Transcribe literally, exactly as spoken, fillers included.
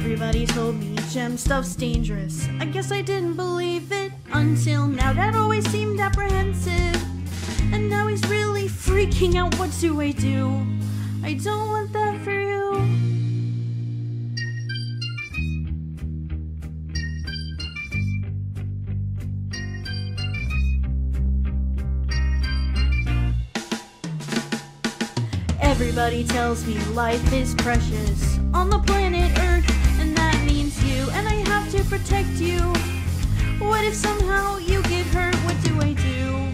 Everybody told me gem stuff's dangerous. I guess I didn't believe it until now. Dad always seemed apprehensive, and now he's really freaking out. What do I do? I don't want that for you. Everybody tells me life is precious on the planet Earth, and that means you, and I have to protect you. What if somehow you get hurt? What do I do?